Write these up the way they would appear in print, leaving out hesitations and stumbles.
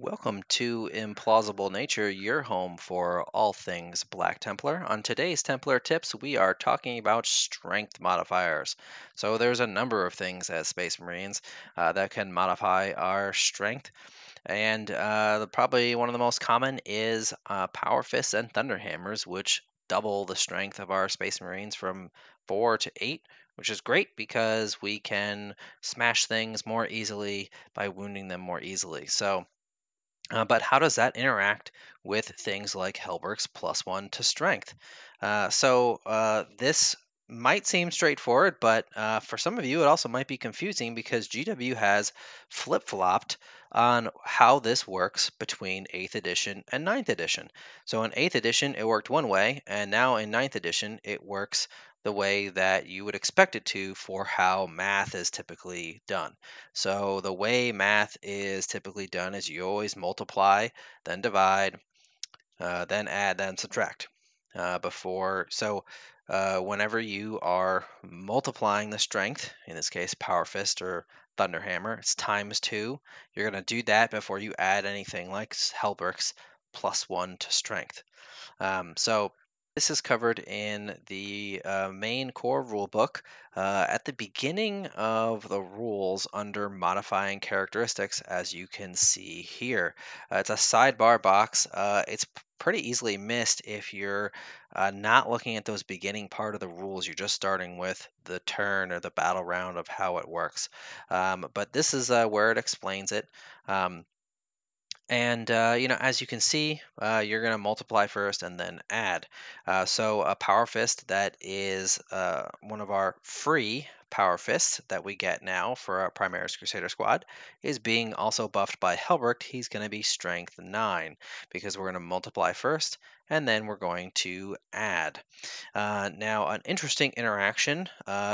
Welcome to Implausible Nature, your home for all things Black Templar. On today's Templar Tips, we are talking about strength modifiers. So there's a number of things as Space Marines that can modify our strength, and probably one of the most common is Power Fists and Thunder Hammers, which double the strength of our Space Marines from 4 to 8, which is great because we can smash things more easily by wounding them more easily. But how does that interact with things like Helberg's +1 to strength? This might seem straightforward, but for some of you, it also might be confusing because GW has flip flopped on how this works between 8th edition and 9th edition. So in 8th edition, it worked one way, and now in 9th edition, it works the way that you would expect it to for how math is typically done. So the way math is typically done is you always multiply, then divide, then add, then subtract. Whenever you are multiplying the strength, in this case Power Fist or Thunder Hammer, it's times 2. You're going to do that before you add anything like Helberg's +1 to strength. This is covered in the main core rulebook at the beginning of the rules under modifying characteristics, as you can see here. It's a sidebar box. It's pretty easily missed if you're not looking at those beginning part of the rules. You're just starting with the turn or the battle round of how it works. But this is where it explains it. As you can see, you're going to multiply first and then add. So a Power Fist that is one of our free Power Fists that we get now for our Primaris Crusader Squad is being also buffed by Helbert. He's going to be Strength 9 because we're going to multiply first and then we're going to add. Now, an interesting interaction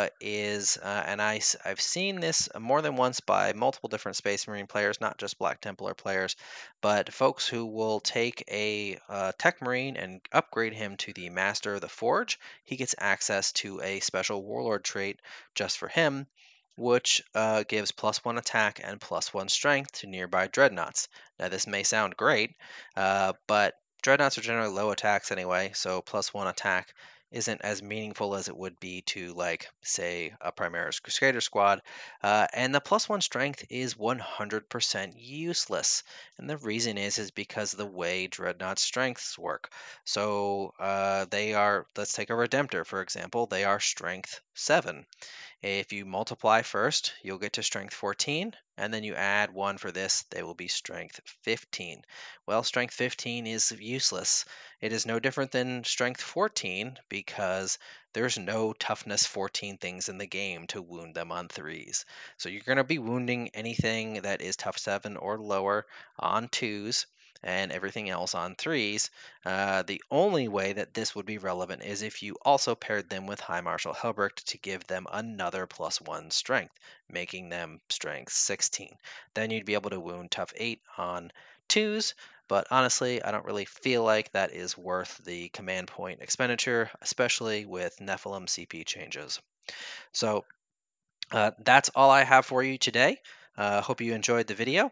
I've seen this more than once by multiple different Space Marine players, not just Black Templar players, but folks who will take a Tech Marine and upgrade him to the Master of the Forge. He gets access to a special Warlord trait just for him, which gives +1 attack and +1 strength to nearby dreadnoughts. Now, this may sound great, but dreadnoughts are generally low attacks anyway, so +1 attack isn't as meaningful as it would be to, like, say, a Primaris Crusader squad. And the +1 strength is 100% useless. And the reason is because of the way Dreadnought strengths work. So let's take a Redemptor, for example. They are strength 7. If you multiply first, you'll get to strength 14, and then you add 1 for this, they will be strength 15. Well, strength 15 is useless. It is no different than strength 14 because there's no toughness 14 things in the game to wound them on 3s. So you're going to be wounding anything that is tough 7 or lower on 2s and everything else on 3s. The only way that this would be relevant is if you also paired them with High Marshal Helbrecht to give them another +1 strength, making them strength 16. Then you'd be able to wound tough 8 on 2s, but honestly, I don't really feel like that is worth the command point expenditure, especially with Nephilim CP changes. So that's all I have for you today. Hope you enjoyed the video.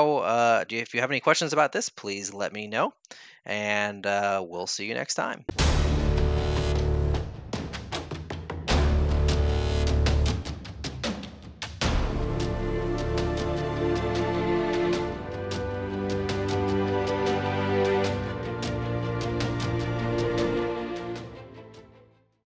If you have any questions about this, please let me know, and we'll see you next time.